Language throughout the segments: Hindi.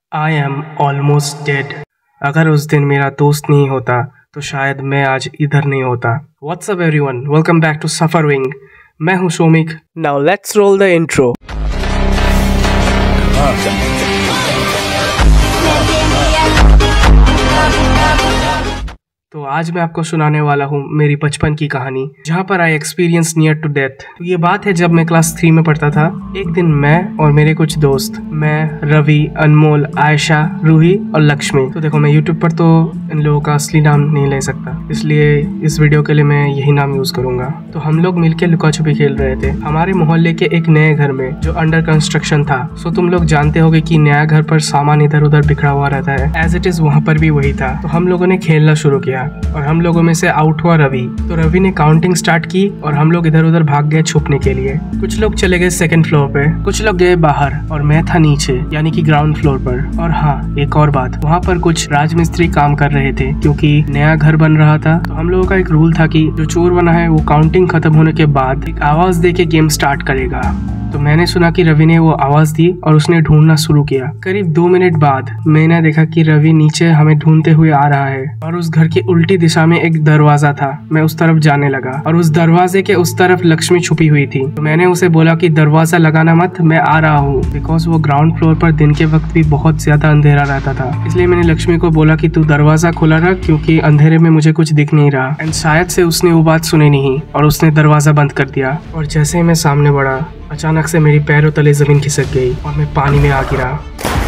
I am almost dead. अगर उस दिन मेरा दोस्त नहीं होता तो शायद मैं आज इधर नहीं होता। What's up everyone, welcome back to Safar Wing. मैं हूं Somik. Now let's roll the intro. तो आज मैं आपको सुनाने वाला हूँ मेरी बचपन की कहानी, जहाँ पर I experience near to death. तो ये बात है जब मैं क्लास 3 में पढ़ता था। एक दिन मैं और मेरे कुछ दोस्त, मैं, रवि, अनमोल, आयशा, रूही और लक्ष्मी। तो देखो, मैं यूट्यूब पर तो इन लोगों का असली नाम नहीं ले सकता, इसलिए इस वीडियो के लिए मैं यही नाम यूज करूंगा। तो हम लोग मिलकर लुका छुपी खेल रहे थे हमारे मोहल्ले के एक नए घर में जो अंडर कंस्ट्रक्शन था। सो तुम लोग जानते होगे कि नया घर पर सामान इधर उधर बिखरा हुआ रहता है। एज इट इज वहाँ पर भी वही था। तो हम लोगों ने खेलना शुरू किया और हम लोगों में से आउट हुआ रवि। तो रवि ने काउंटिंग स्टार्ट की और हम लोग इधर उधर भाग गए छुपने के लिए। कुछ लोग चले गए सेकंड फ्लोर पे, कुछ लोग गए बाहर और मैं था नीचे, यानी कि ग्राउंड फ्लोर पर। और हाँ, एक और बात, वहाँ पर कुछ राजमिस्त्री काम कर रहे थे क्योंकि नया घर बन रहा था। तो हम लोगों का एक रूल था कि जो चोर बना है वो काउंटिंग खत्म होने के बाद एक आवाज दे के गेम स्टार्ट करेगा। तो मैंने सुना कि रवि ने वो आवाज दी और उसने ढूंढना शुरू किया। करीब 2 मिनट बाद मैंने देखा कि रवि नीचे हमें ढूंढते हुए आ रहा है और उस घर की उल्टी दिशा में एक दरवाजा था। मैं उस तरफ जाने लगा और उस दरवाजे के उस तरफ लक्ष्मी छुपी हुई थी। तो मैंने उसे बोला कि दरवाजा लगाना मत, मैं आ रहा हूँ, बिकॉज वो ग्राउंड फ्लोर पर दिन के वक्त भी बहुत ज्यादा अंधेरा रहता था। इसलिए मैंने लक्ष्मी को बोला कि तू दरवाजा खुला रख क्योंकि अंधेरे में मुझे कुछ दिख नहीं रहा। एंड शायद से उसने वो बात सुनी नहीं और उसने दरवाजा बंद कर दिया। और जैसे ही मैं सामने बढ़ा, अचानक से मेरी पैरों तले जमीन खिसक गई और मैं पानी में आ गिरा।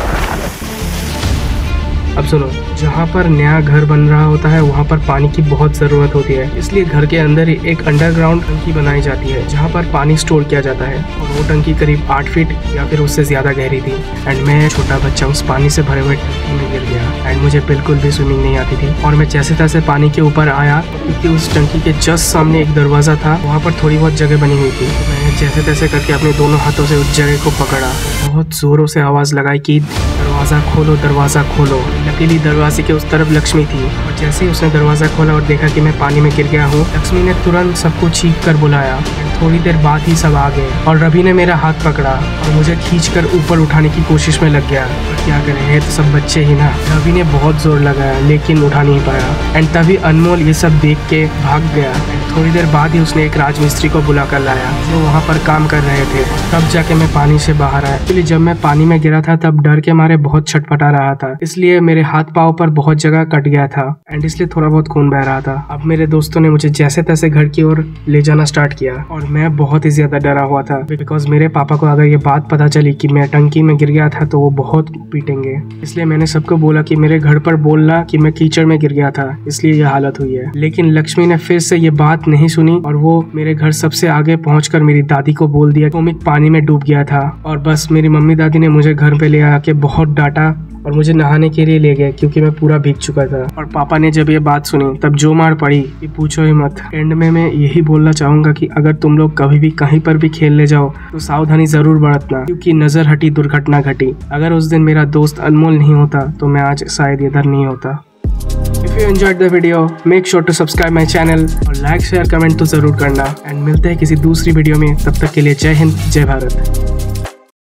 अब सुनो, जहाँ पर नया घर बन रहा होता है वहाँ पर पानी की बहुत ज़रूरत होती है, इसलिए घर के अंदर ही एक अंडरग्राउंड टंकी बनाई जाती है जहाँ पर पानी स्टोर किया जाता है। और वो टंकी करीब 8 फीट या फिर उससे ज़्यादा गहरी थी। एंड मैं छोटा बच्चा उस पानी से भरे हुए टंकी में गिर गया। एंड मुझे बिल्कुल भी स्विमिंग नहीं आती थी और मैं जैसे तैसे पानी के ऊपर आया क्योंकि उस टंकी के जस्ट सामने एक दरवाज़ा था, वहाँ पर थोड़ी बहुत जगह बनी हुई थी। तो मैंने जैसे तैसे करके अपने दोनों हाथों से उस जगह को पकड़ा, बहुत ज़ोरों से आवाज़ लगाई कि दरवाज़ा खोलो, दरवाज़ा खोलो। लकीली दरवाजे के उस तरफ लक्ष्मी थी और जैसे ही उसने दरवाज़ा खोला और देखा कि मैं पानी में गिर गया हूँ, लक्ष्मी ने तुरंत सबको चीख कर बुलाया। थोड़ी देर बाद ही सब आ गए और रवि ने मेरा हाथ पकड़ा और मुझे खींचकर ऊपर उठाने की कोशिश में लग गया। और क्या करें, है तो सब बच्चे ही ना। रवि ने बहुत जोर लगाया लेकिन उठा नहीं पाया। एंड तभी अनमोल ये सब देख के भाग गया। थोड़ी देर बाद ही उसने एक राजमिस्त्री को बुला कर लाया जो वहाँ पर काम कर रहे थे। तब जाके मैं पानी से बाहर आया। एक्चुअली जब मैं पानी में गिरा था तब डर के मारे बहुत छटपटा रहा था, इसलिए मेरे हाथ पाँव पर बहुत जगह कट गया था एंड इसलिए थोड़ा बहुत खून बह रहा था। अब मेरे दोस्तों ने मुझे जैसे तैसे घर की ओर ले जाना स्टार्ट किया और मैं बहुत ही ज्यादा डरा हुआ था बिकॉज मेरे पापा को अगर ये बात पता चली कि मैं टंकी में गिर गया था तो वो बहुत पीटेंगे। इसलिए मैंने सबको बोला कि मेरे घर पर बोलना कि मैं कीचड़ में गिर गया था, इसलिए ये हालत हुई है। लेकिन लक्ष्मी ने फिर से ये बात नहीं सुनी और वो मेरे घर सबसे आगे पहुंचकर मेरी दादी को बोल दिया कि पानी में डूब गया था। और बस मेरी मम्मी दादी ने मुझे घर पे ले आके बहुत डांटा और मुझे नहाने के लिए ले गए क्योंकि मैं पूरा भीग चुका था। और पापा ने जब ये बात सुनी तब जो मार पड़ी कि पूछो ही मत। एंड में मैं यही बोलना चाहूंगा कि अगर तुम लोग कभी भी कहीं पर भी खेलने जाओ तो सावधानी जरूर बरतना क्योंकि नजर हटी दुर्घटना घटी। अगर उस दिन मेरा दोस्त अनमोल नहीं होता तो मैं आज शायद इधर नहीं होता। If you enjoyed the video, make sure to subscribe my channel और लाइक शेयर कमेंट तो जरूर करना। एंड मिलते हैं किसी दूसरी वीडियो में, तब तक के लिए जय हिंद, जय भारत।